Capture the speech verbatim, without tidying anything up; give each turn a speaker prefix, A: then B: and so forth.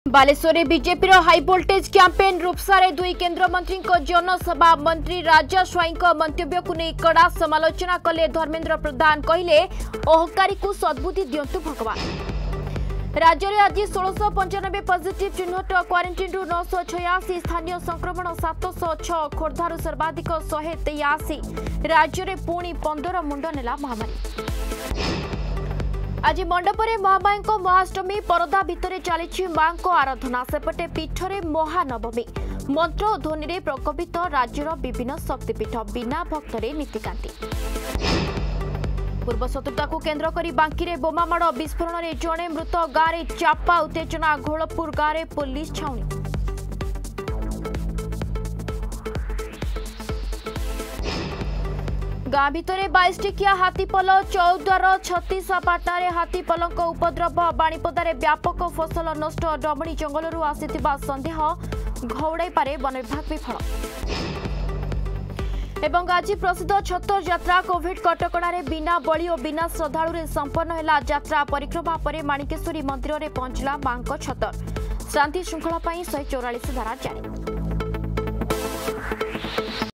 A: बालेश्वर में BJP high voltage campaign रूपसारे दुई केंद्र मंत्री जनसभा मंत्री राजा स्वाई मंतव्य को नहीं कड़ा समालोचना कले धर्मेंद्र प्रधान कहले अहंकारी को सद्बुद्धि दिंतु भगवान। राज्य में आज षोलश पंचानबे पॉजिटिव चिन्हट क्वारंटाइन रु नौ सौ छयासी स्थानीय संक्रमण सात सौ छह खोर्धार सर्वाधिक शहे तेयासी राज्य में पुणी पंदर मुंड नेला महामारी। आज मंडपरे महामाई महाअष्टमी परदा भितर चली मां आराधना सेपटे पीठरे महानवमी मंत्र और ध्वनि रे प्रकोपित राज्यर विभिन्न शक्तिपीठ बिना भक्तरे नीतिकांति। पूर्व शत्रुता को केन्द्र कर बांकी बोमामाड़ विस्फोरण में जड़े मृत गाँव चापा उत्तेजना घोलपुर गाँव पुलिस छाउनी। गाँ भितर बाईस टिकिया हाथीपल चौद्वार छत्तीसपाटना हाथीपल उपद्रव बाणीपदार व्यापक फसल नष्ट डमणी जंगलरू आसिथिबा संदेह घौड़ाई पारे वन विभाग विफल। एवं आज प्रसिद्ध छतर यात्रा कोविड कटकणा बिना बलि और बिना श्रद्धालु संपन्न है यात्रा परिक्रमा पर माणिकेश्वरी मंदिर में पहुंचला मां छतर। शांति श्रृंखला शहे चौरालीस धारा जारी।